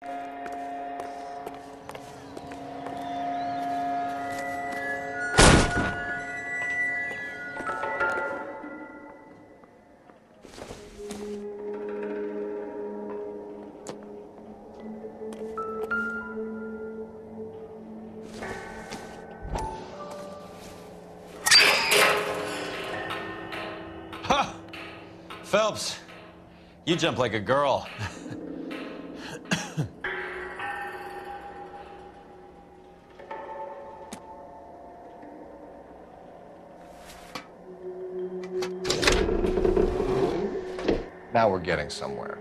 Phelps, you jump like a girl. Now we're getting somewhere.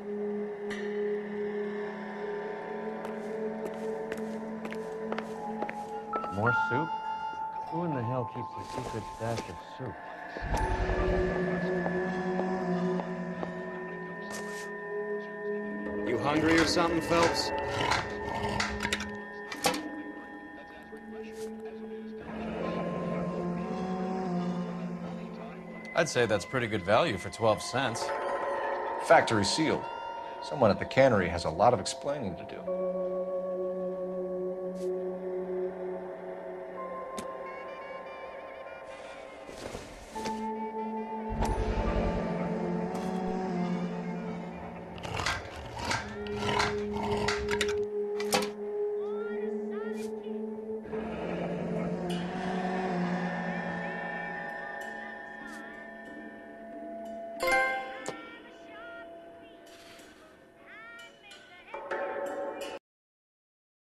More soup? Who in the hell keeps a secret stash of soup? You hungry or something, Phelps? I'd say that's pretty good value for 12 cents. Factory sealed. Someone at the cannery has a lot of explaining to do.